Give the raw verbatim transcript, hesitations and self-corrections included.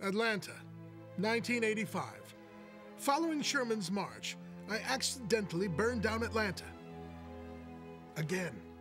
Atlanta, nineteen eighty-five. Following Sherman's march, I accidentally burned down Atlanta. Again.